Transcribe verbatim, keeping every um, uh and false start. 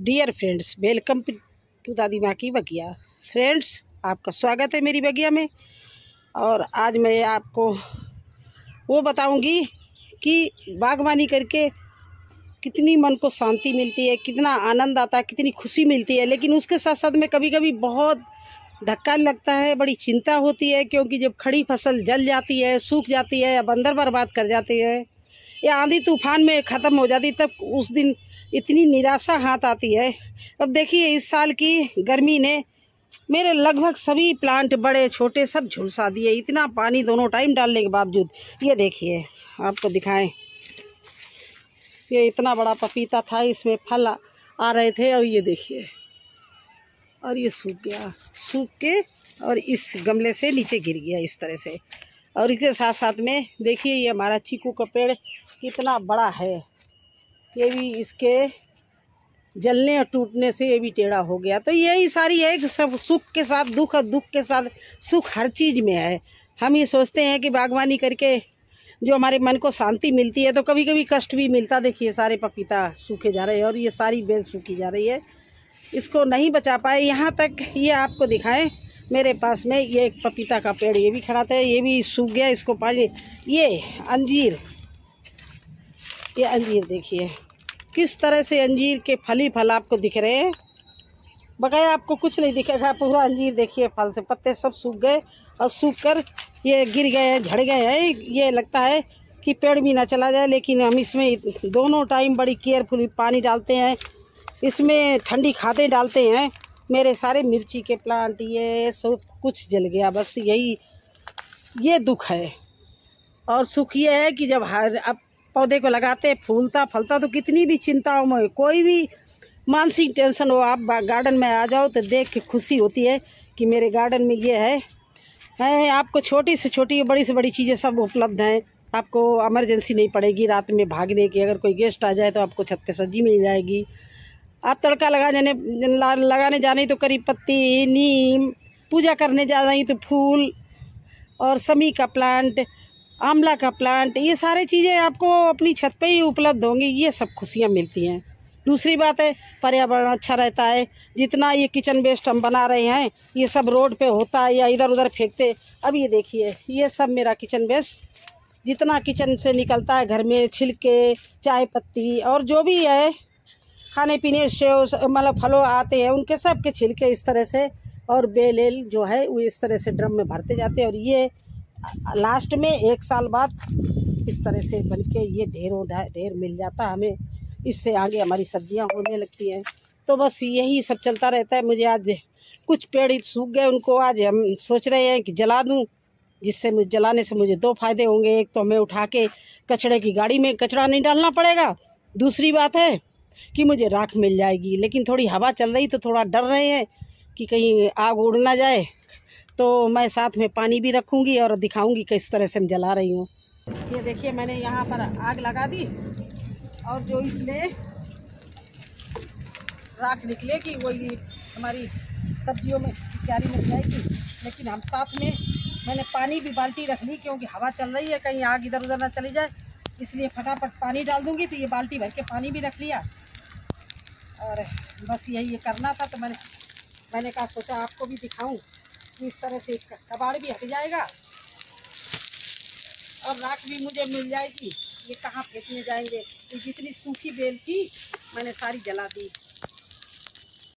Dear friends, welcome to दादी माँ की बगिया। फ्रेंड्स, आपका स्वागत है मेरी बगिया में। और आज मैं आपको वो बताऊंगी कि बागवानी करके कितनी मन को शांति मिलती है, कितना आनंद आता है, कितनी खुशी मिलती है। लेकिन उसके साथ साथ में कभी कभी बहुत धक्का लगता है, बड़ी चिंता होती है, क्योंकि जब खड़ी फसल जल जाती है, सूख जाती है या बंदर बर्बाद कर जाती है या आंधी तूफान में ख़त्म हो जाती, तब उस दिन इतनी निराशा हाथ आती है। अब देखिए, इस साल की गर्मी ने मेरे लगभग सभी प्लांट, बड़े छोटे, सब झुलसा दिए। इतना पानी दोनों टाइम डालने के बावजूद। ये देखिए, आपको दिखाएं, ये इतना बड़ा पपीता था, इसमें फल आ, आ रहे थे, और ये देखिए, और ये सूख गया, सूख के और इस गमले से नीचे गिर गया इस तरह से। और इसके साथ साथ में देखिए, ये हमारा चीकू का पेड़ कितना बड़ा है, ये भी इसके जलने और टूटने से ये भी टेढ़ा हो गया। तो यही सारी है कि सब सुख के साथ दुख और दुख के साथ सुख हर चीज़ में है। हम ये सोचते हैं कि बागवानी करके जो हमारे मन को शांति मिलती है, तो कभी कभी कष्ट भी मिलता। देखिए, सारे पपीता सूखे जा रहे हैं और ये सारी बेल सूखी जा रही है, इसको नहीं बचा पाए। यहाँ तक ये आपको दिखाएं, मेरे पास में ये एक पपीता का पेड़ ये भी खड़ा था, ये भी सूख गया, इसको पानी। ये अंजीर, ये अंजीर देखिए किस तरह से अंजीर के फल ही फल आपको दिख रहे हैं, बकाया आपको कुछ नहीं दिखेगा। पूरा अंजीर देखिए, फल से पत्ते सब सूख गए और सूख कर ये गिर गए हैं, झड़ गए हैं। ये लगता है कि पेड़ भी ना चला जाए, लेकिन हम इसमें दोनों टाइम बड़ी केयरफुली पानी डालते हैं, इसमें ठंडी खादें डालते हैं। मेरे सारे मिर्ची के प्लांट ये सब कुछ जल गया, बस यही ये दुख है। और सुख ये है कि जब हर अब पौधे को लगाते, फूलता फलता, तो कितनी भी चिंताओं में, कोई भी मानसिक टेंशन हो, आप गार्डन में आ जाओ तो देख के खुशी होती है कि मेरे गार्डन में ये है, है। आपको छोटी से छोटी, बड़ी से बड़ी चीज़ें सब उपलब्ध हैं। आपको इमरजेंसी नहीं पड़ेगी रात में भागने की। अगर कोई गेस्ट आ जाए तो आपको छत पे सब्जी मिल जाएगी। आप तड़का लगा जाने लगाने जाने तो करी पत्ती, नीम, पूजा करने जा रही तो फूल, और समी का प्लांट, आंवला का प्लांट, ये सारी चीज़ें आपको अपनी छत पे ही उपलब्ध होंगी। ये सब खुशियाँ मिलती हैं। दूसरी बात है, पर्यावरण अच्छा रहता है। जितना ये किचन वेस्ट हम बना रहे हैं, ये सब रोड पे होता है या इधर उधर फेंकते। अब ये देखिए, ये सब मेरा किचन वेस्ट, जितना किचन से निकलता है, घर में छिलके, चाय पत्ती और जो भी है खाने पीने से मतलब फलों आते हैं, उनके सब के छिलके इस तरह से, और बेल जो है वो इस तरह से ड्रम में भरते जाते हैं। और ये लास्ट में एक साल बाद इस तरह से बन के ये ढेरों ढेर मिल जाता हमें। इससे आगे हमारी सब्जियां होने लगती हैं। तो बस यही सब चलता रहता है। मुझे आज कुछ पेड़ सूख गए, उनको आज हम सोच रहे हैं कि जला दूं, जिससे मुझे जलाने से मुझे दो फायदे होंगे। एक तो हमें उठा के कचड़े की गाड़ी में कचड़ा नहीं डालना पड़ेगा, दूसरी बात है कि मुझे राख मिल जाएगी। लेकिन थोड़ी हवा चल रही तो थोड़ा डर रहे हैं कि कहीं आग उड़ ना जाए, तो मैं साथ में पानी भी रखूँगी और दिखाऊंगी किस तरह से हम जला रही हूँ। ये देखिए, मैंने यहाँ पर आग लगा दी, और जो इसमें राख निकलेगी वही हमारी सब्जियों में क्यारी में जाएगी। लेकिन हम साथ में, मैंने पानी भी बाल्टी रख ली, क्योंकि हवा चल रही है, कहीं आग इधर उधर ना चली जाए, इसलिए फटाफट पानी डाल दूँगी। तो ये बाल्टी भर के पानी भी रख लिया, और बस यही ये करना था। तो मैंने मैंने कहा सोचा आपको भी दिखाऊं कि इस तरह से कबाड़ भी हट जाएगा और राख भी मुझे मिल जाएगी। ये कहाँ फेंकने जाएंगे। तो जितनी सूखी बेल थी मैंने सारी जला दी।